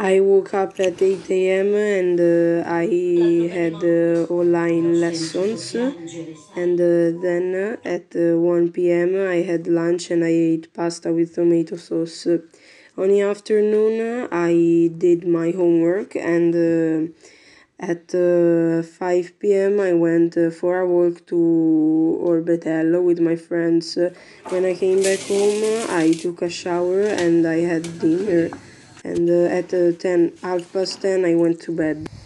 I woke up at 8 a.m. and I had online lessons. And then at 1 p.m. I had lunch and I ate pasta with tomato sauce. On the afternoon, I did my homework and at 5 p.m. I went for a walk to Orbetello with my friends. When I came back home, I took a shower and I had dinner. And at 10, half past 10, I went to bed.